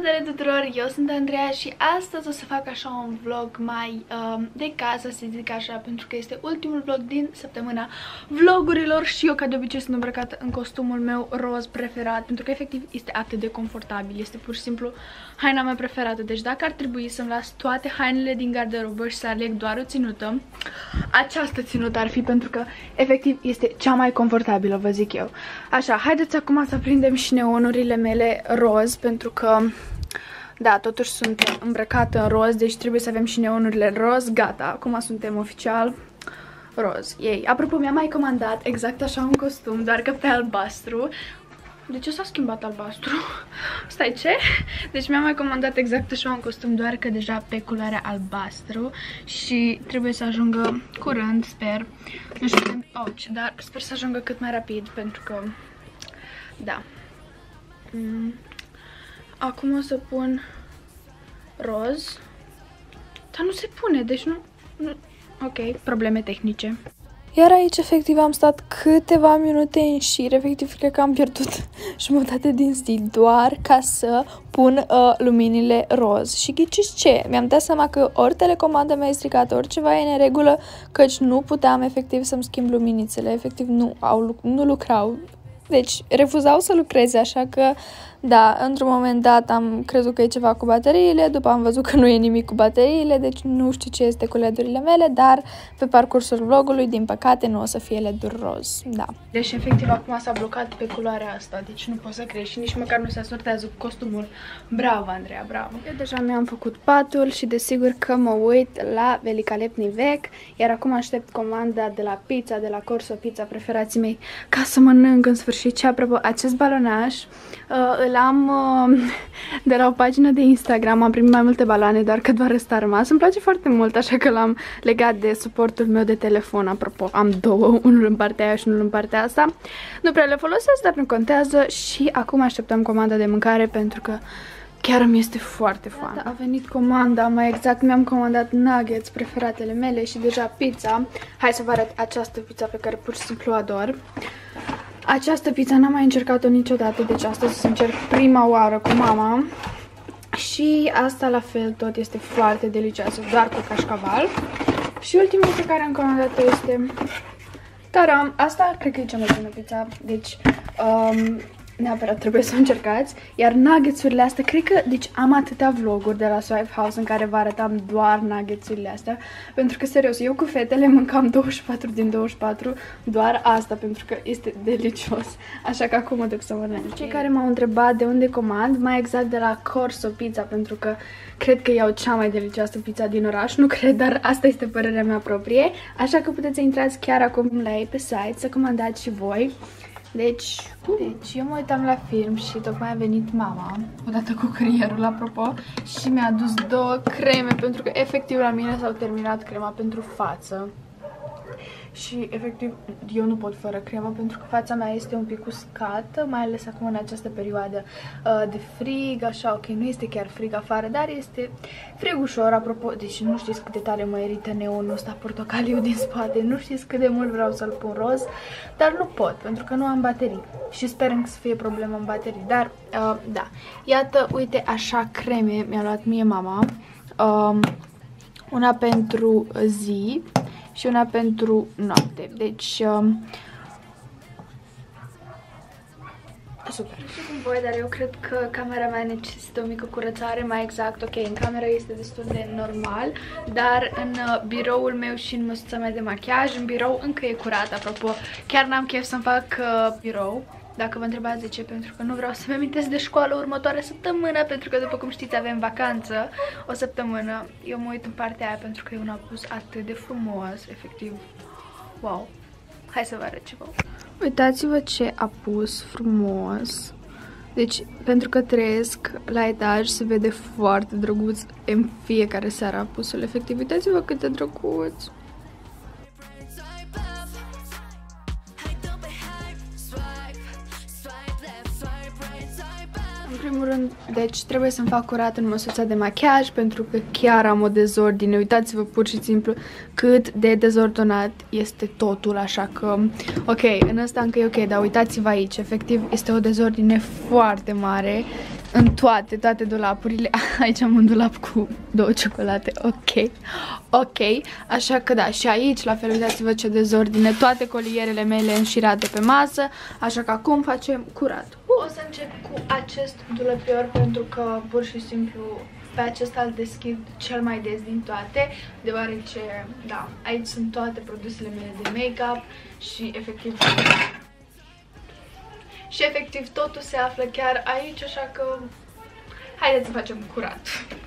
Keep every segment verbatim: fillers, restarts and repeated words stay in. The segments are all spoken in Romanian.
Salutare tuturor, eu sunt Andreea și astăzi o să fac așa un vlog mai uh, de casă, să zic așa, pentru că este ultimul vlog din săptămâna vlogurilor și eu ca de obicei sunt îmbrăcată în costumul meu roz preferat, pentru că efectiv este atât de confortabil, este pur și simplu haina mea preferată. Deci dacă ar trebui să-mi las toate hainele din garderobă și să aleg doar o ținută, această ținută ar fi, pentru că efectiv este cea mai confortabilă, vă zic eu. Așa, haideți acum să prindem și neonurile mele roz, pentru că da, totuși sunt îmbrăcată în roz, deci trebuie să avem și neonurile roz. Gata, acum suntem oficial roz. Ei, apropo, mi-am mai comandat exact așa un costum, doar că pe albastru. De ce s-a schimbat albastru? Stai, ce? Deci mi-am mai comandat exact așa un costum, doar că deja pe culoarea albastru și trebuie să ajungă curând, sper. Nu știu, ouch, dar sper să ajungă cât mai rapid, pentru că da. Mm. Acum o să pun roz. Dar nu se pune, deci nu, nu... Ok, probleme tehnice. Iar aici, efectiv, am stat câteva minute în șir, efectiv, cred că am pierdut jumătate din zi doar ca să pun uh, luminile roz. Și ghiciți ce? Mi-am dat seama că ori telecomanda mea e stricată, ori ceva e în regulă, căci nu puteam, efectiv, să-mi schimb luminițele. Efectiv, nu, au, nu lucrau. Deci, refuzau să lucreze, așa că, da, într-un moment dat am crezut că e ceva cu bateriile, după am văzut că nu e nimic cu bateriile, deci nu știu ce este cu ledurile mele, dar pe parcursul vlogului, din păcate, nu o să fie leduri roz, da. Deci, efectiv, acum s-a blocat pe culoarea asta, deci nu pot să crezi și nici măcar nu se asortează cu costumul. Bravo, Andreea, bravo! Eu deja mi-am făcut patul și desigur că mă uit la Velika Lepnivec, iar acum aștept comanda de la pizza, de la Corso Pizza, preferații mei, ca să mănânc în sfârșit. Și apropo, acest balonaș uh, îl am uh, de la o pagină de Instagram, am primit mai multe baloane, doar că doar ăsta a rămas. Îmi place foarte mult, așa că l-am legat de suportul meu de telefon. Apropo, am două, unul în partea aia și unul în partea asta. Nu prea le folosesc, dar nu contează. Și acum așteptăm comanda de mâncare, pentru că chiar îmi este foarte foame. A venit comanda, mai exact mi-am comandat nuggets, preferatele mele, și deja pizza. Hai să vă arăt această pizza pe care pur și simplu o ador. Această pizza n-am mai încercat-o niciodată, deci astăzi să încerc prima oară cu mama. Și asta la fel tot este foarte delicioasă, doar cu cașcaval. Și ultimul pe care am comandat-o este... Taram! Asta cred că e cea mai bună pizza, deci... Um, neapărat trebuie să o încercați. Iar nuggets-urile astea, cred că, deci am atâtea vloguri de la Swipe House în care vă arătam doar nuggets-urile astea, pentru că, serios, eu cu fetele mâncam douăzeci și patru din douăzeci și patru doar asta, pentru că este delicios. Așa că acum mă duc să mănânc. Cei care m-au întrebat de unde comand, mai exact de la Corso Pizza, pentru că cred că iau cea mai delicioasă pizza din oraș, nu cred, dar asta este părerea mea proprie, așa că puteți să intrați chiar acum la ei pe site, să comandați și voi. Deci, deci, eu mă uitam la film și tocmai a venit mama, odată cu curierul, apropo, și mi-a adus două creme, pentru că efectiv la mine s-au terminat crema pentru față. Și efectiv eu nu pot fără cremă, pentru că fața mea este un pic uscată, mai ales acum în această perioadă uh, de frig, așa, ok, nu este chiar frig afară, dar este frig ușor, apropo, deci nu știți cât de tare mă irită neonul ăsta portocaliu din spate, nu știți cât de mult vreau să-l pun roz, dar nu pot, pentru că nu am baterii și sper să fie problemă în baterii, dar uh, da, iată, uite așa creme mi-a luat mie mama, uh, una pentru zi și una pentru noapte. Deci, um, super. Nu știu cum voi, dar eu cred că camera mea necesită o mică curățare, mai exact, ok, în camera este destul de normal, dar în uh, biroul meu și în măsuța mea de machiaj, în birou încă e curat, apropo, chiar n-am chef să-mi fac uh, birou. Dacă vă întrebați de ce, pentru că nu vreau să-mi amintesc de școală următoarea săptămână, pentru că, după cum știți, avem vacanță o săptămână. Eu mă uit în partea aia pentru că e un apus atât de frumos, efectiv. Wow! Hai să vă arăt ceva. Uitați-vă ce apus frumos. Deci, pentru că trăiesc la etaj, se vede foarte drăguț în fiecare seară apusul. Efectiv, uitați-vă cât de drăguț! În primul rând, deci trebuie să-mi fac curat în măsuța de machiaj, pentru că chiar am o dezordine. Uitați-vă pur și simplu cât de dezordonat este totul, așa că, ok, în ăsta încă e ok, dar uitați-vă aici, efectiv este o dezordine foarte mare. în toate, toate dulapurile. Aici am un dulap cu două ciocolate, ok, ok, așa că da, și aici la fel, uitați-vă ce dezordine, toate colierele mele înșirate pe masă, așa că acum facem curat. O să încep cu acest dulăpior pentru că pur și simplu pe acesta îl deschid cel mai des din toate, deoarece, da, aici sunt toate produsele mele de make-up și efectiv și efectiv totul se află chiar aici, așa că haideți să facem curat.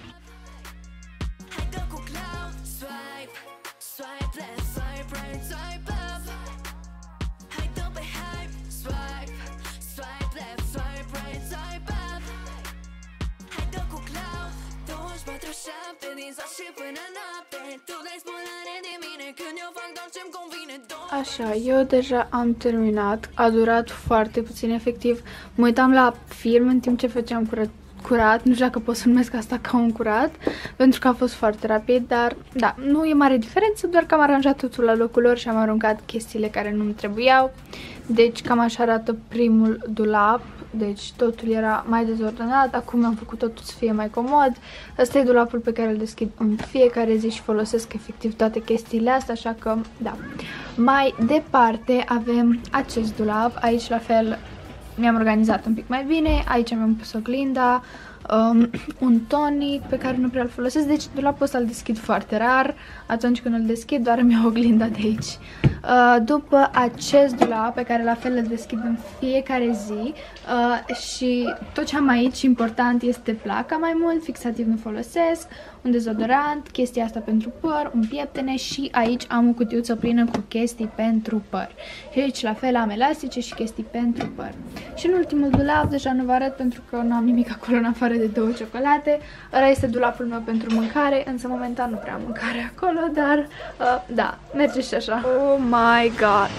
Așa, eu deja am terminat, a durat foarte puțin, efectiv, mă uitam la film în timp ce făceam curat, curat, nu știu dacă pot să numesc asta ca un curat, pentru că a fost foarte rapid, dar da, nu e mare diferență, doar că am aranjat totul la locul lor și am aruncat chestiile care nu-mi trebuiau, deci cam așa arată primul dulap. Deci totul era mai dezordonat, acum am făcut totul să fie mai comod. Ăsta e dulapul pe care îl deschid în fiecare zi și folosesc efectiv toate chestiile astea, așa că da. Mai departe avem acest dulap, aici la fel mi-am organizat un pic mai bine, aici mi-am pus oglinda, um, un tonic pe care nu prea îl folosesc, deci dulapul ăsta îl deschid foarte rar, atunci când îl deschid doar îmi iau oglinda de aici. Uh, după acest dulap pe care la fel îl deschid în fiecare zi uh, și tot ce am aici important este placa mai mult, fixativ nu folosesc, un dezodorant, chestia asta pentru păr, un pieptene și aici am o cutiuță plină cu chestii pentru păr. Și aici la fel am elastice și chestii pentru păr. Și în ultimul dulap, deja nu vă arăt pentru că nu am nimic acolo în afară de două ciocolate, ăla este dulapul meu pentru mâncare, însă momentan nu prea am mâncare acolo, dar uh, da, merge și așa. Oh my god!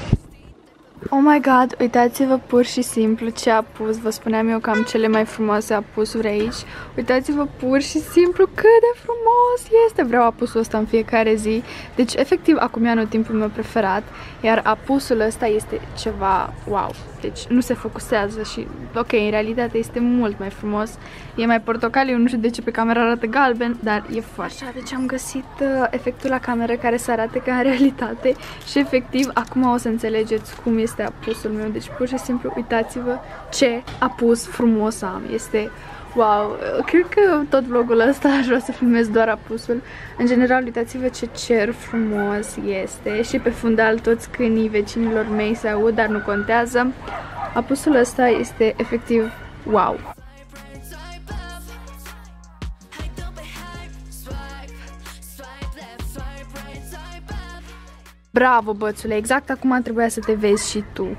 Oh my god, uitați-vă pur și simplu ce apus, vă spuneam eu că am cele mai frumoase apusuri aici. Uitați-vă pur și simplu cât de frumos este, vreau apusul ăsta în fiecare zi. Deci efectiv acum e anotimpul meu preferat, iar apusul ăsta este ceva wow. Deci nu se focusează și ok, în realitate este mult mai frumos. E mai portocaliu, nu știu de ce pe cameră arată galben, dar e foarte. Așa, deci am găsit uh, efectul la cameră care să arate ca în realitate și efectiv acum o să înțelegeți cum este apusul meu. Deci pur și simplu uitați-vă ce apus frumos am. Este wow, cred că tot vlogul ăsta aș vrea să filmez doar apusul. În general, uitați-vă ce cer frumos este și pe fundal toți câinii vecinilor mei se aud, dar nu contează. Apusul ăsta este efectiv wow. Bravo, bățule, exact acum trebuia să te vezi și tu.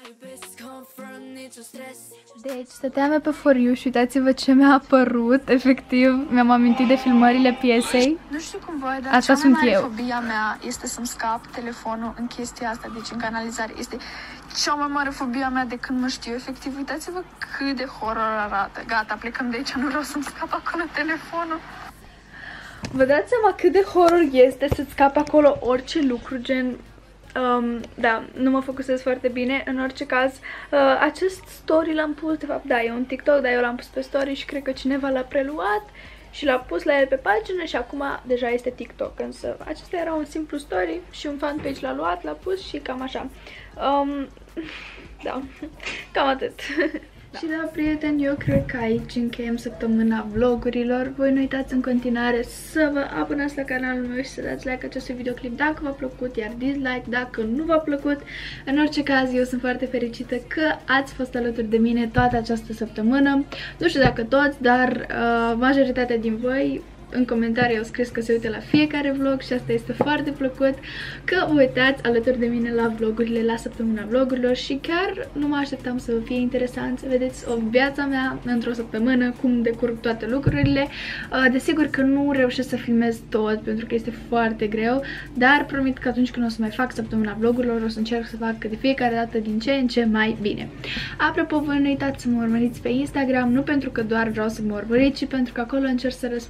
Deci, stăteam pe For You și uitați-vă ce mi-a apărut, efectiv, mi-am amintit de filmările piesei. Nu știu cum voi, dar așa cea mai mare eu. Fobia mea este să-mi scap telefonul în chestia asta, deci în canalizare. Este cea mai mare fobia mea de când mă știu, efectiv, uitați-vă cât de horror arată. Gata, plecăm de aici, nu vreau să-mi scap acolo telefonul. Vă dați seama cât de horror este să-ți scapi acolo orice lucru, gen... Um, da, nu mă focusez foarte bine. În orice caz, uh, acest story l-am pus, de fapt, da, e un TikTok, dar eu l-am pus pe story și cred că cineva l-a preluat și l-a pus la el pe pagină și acum deja este TikTok. Însă acesta era un simplu story și un fanpage l-a luat, l-a pus și cam așa. Um, da, cam atât. Da. Și da, prieteni, eu cred că aici încheiem săptămâna vlogurilor. Voi nu uitați în continuare să vă abonați la canalul meu și să dați like acestui videoclip dacă v-a plăcut, iar dislike dacă nu v-a plăcut. În orice caz, eu sunt foarte fericită că ați fost alături de mine toată această săptămână. Nu știu dacă toți, dar uh, majoritatea din voi în comentarii au scris că se uită la fiecare vlog și asta este foarte plăcut, că vă uitați alături de mine la vlogurile, la săptămâna vlogurilor și chiar nu mă așteptam să fie interesant să vedeți o viața mea într-o săptămână, cum decurg toate lucrurile. Desigur că nu reușesc să filmez tot pentru că este foarte greu, dar promit că atunci când o să mai fac săptămâna vlogurilor o să încerc să fac de fiecare dată din ce în ce mai bine. Apropo, voi nu uitați să mă urmăriți pe Instagram, nu pentru că doar vreau să mă urmăriți, ci pentru că acolo încerc să răspund la cât mai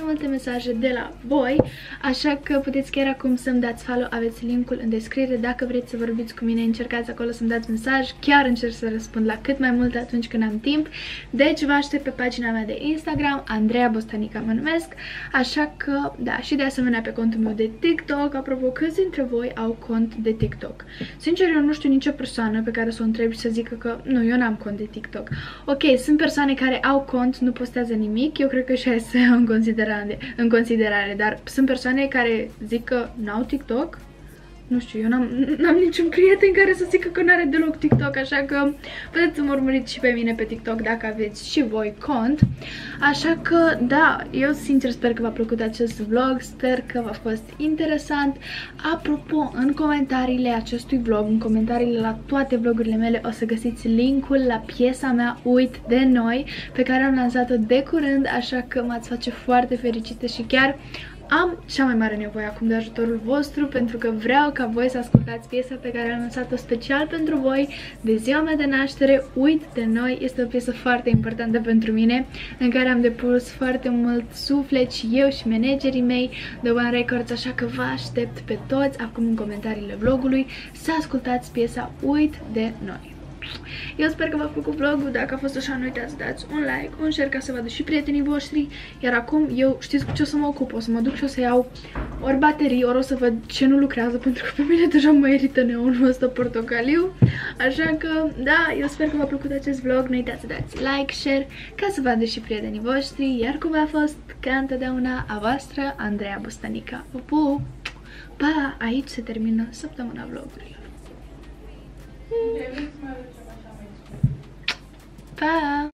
mai multe mesaje de la voi, așa că puteți chiar acum să-mi dați follow, aveți linkul în descriere. Dacă vreți să vorbiți cu mine, încercați acolo să-mi dați mesaj, chiar încerc să răspund la cât mai multe atunci când am timp. Deci vă aștept pe pagina mea de Instagram, Andreea Bostanica mă numesc, așa că, da, și de asemenea pe contul meu de TikTok. Apropo, câți dintre voi au cont de TikTok? Sincer, eu nu știu nicio persoană pe care să o întreb și să zică că nu, eu n-am cont de TikTok. Ok, sunt persoane care au cont, nu postează nimic, eu cred că și aia să iau în considerare, în considerare, dar sunt persoane care zic că n-au TikTok. Nu știu, eu n-am niciun prieten care să zică că n-are deloc TikTok, așa că puteți să mă urmăriți și pe mine pe TikTok dacă aveți și voi cont. Așa că, da, eu sincer sper că v-a plăcut acest vlog, sper că v-a fost interesant. Apropo, în comentariile acestui vlog, în comentariile la toate vlogurile mele, o să găsiți linkul la piesa mea Uit de Noi, pe care am lansat-o de curând, așa că m-ați face foarte fericită și chiar am cea mai mare nevoie acum de ajutorul vostru, pentru că vreau ca voi să ascultați piesa pe care am lansat-o special pentru voi de ziua mea de naștere. Uit de Noi este o piesă foarte importantă pentru mine, în care am depus foarte mult suflet și eu și managerii mei de One Records, așa că vă aștept pe toți acum în comentariile vlogului să ascultați piesa Uit de Noi. Eu sper că v-a plăcut vlogul, dacă a fost așa nu uitați să dați un like, un share ca să vadă și prietenii voștri. Iar acum eu știți cu ce o să mă ocup, o să mă duc și o să iau ori baterii, ori o să văd ce nu lucrează, pentru că pe mine deja mă irită neonul ăsta portocaliu. Așa că, da, eu sper că v-a plăcut acest vlog, nu uitați să dați like, share, ca să vadă și prietenii voștri. Iar cum a fost, ca întotdeauna, a voastră, Andreea Bostanica. Pupu! Pa! Aici se termină săptămâna vlogurilor. Pa!